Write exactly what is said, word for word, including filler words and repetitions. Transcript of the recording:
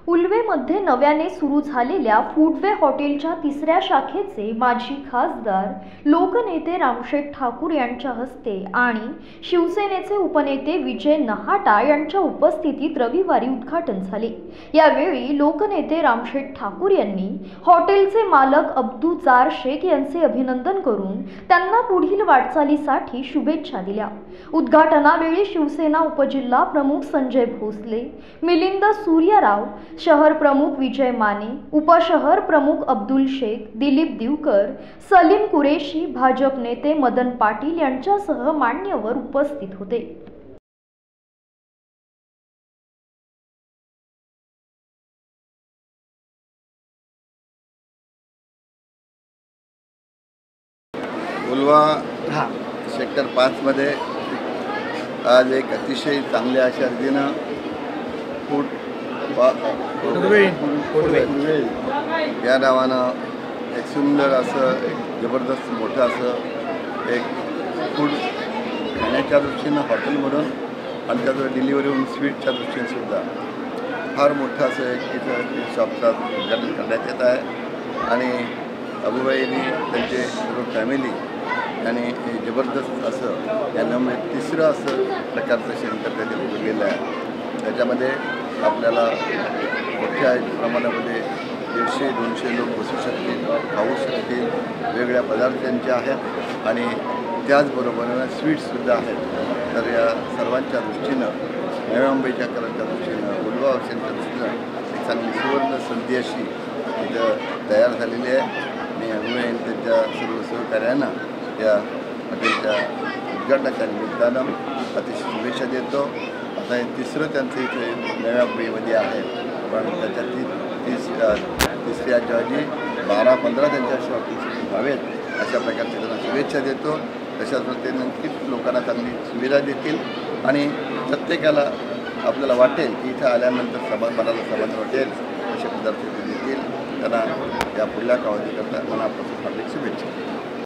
उल्वेमध्ये नव्याने सुरू झालेल्या फूडवे हॉटेलच्या तिसऱ्या शाखेचे माजी खासदार लोकनेते रामशेठ ठाकूर यांच्या हस्ते आणि शिवसेनेचे उपनेते विजय नहाटा यांच्या उपस्थितीत रविवारी उद्घाटन झाले। यावेळी लोकनेते रामशेठ ठाकूर यांनी हॉटेलचे मालक अब्दुजार शेख यांचे अभिनंदन करून त्यांना पुढील वाटचालीसाठी शुभेच्छा दिल्या। उद्घाटनावेळी शिवसेना उपजिल्हा प्रमुख संजय भोसले, मिलिंद सूर्यराव, शहर प्रमुख विजय माने, उपशहर प्रमुख अब्दुल शेख, दिलीप दिवकर, सलीम कुरेशी, भाजप नेते मदन पाटील यांच्यासह मान्यवर उपस्थित होते। उल्वा सेक्टर पाच मध्ये आज एक अतिशय चांगल्या अशा रीतीनं फूड या नावानं एक सुंदर असं एक जबरदस्त मोठं असं एक फूड खाण्याच्या दृष्टीनं हॉटेल म्हणून आणि त्याचं डिलिव्हरी होऊन स्वीटच्या दृष्टीने सुद्धा फार मोठं असं एक इथं शॉपचं उद्घाटन करण्यात येत आहे। आणि अबूबाईंनी त्यांचे सर्व फॅमिली आणि जबरदस्त असं यांना तिसरं असं प्रकारचं सेंटर त्यांनी उघडलेलं आहे। त्याच्यामध्ये आपल्याला मोठ्या प्रमाणामध्ये दीडशे दोनशे लोक बसू शकतील, खाऊ शकतील, वेगवेगळ्या पदार्थ त्यांचे आहेत आणि त्याचबरोबर स्वीट्ससुद्धा आहेत। तर या सर्वांच्या दृष्टीनं नव्या मुंबईच्या कराच्या दृष्टीनं उल्वा सेंटरच्या दृष्टीनं एक चांगली सुवर्ण संधी अशी इथं तयार झालेली आहे। आणि अबूबाई त्यांच्या सर्व सहकार्यांना या हॉटेलच्या उद्घाटनाच्या निमित्तानं अतिशय शुभेच्छा देतो। आता हे तिसरं त्यांचं इथे नव्या मुंबईमध्ये आहे, पण त्याच्यात ती तीस तिसरी ऐवजी बारा पंधरा त्यांच्या हॉटेल्स व्हावेत अशा प्रकारचे त्यांना शुभेच्छा देतो। तशाच ते नक्कीच लोकांना चांगली सुविधा देतील आणि प्रत्येकाला आपल्याला वाटेल की इथं आल्यानंतर समाज मनाला समाधान वाटेल असे पदार्थ देतील। त्यांना या पुढल्या काळजीकरता मनापासून हार्दिक शुभेच्छा।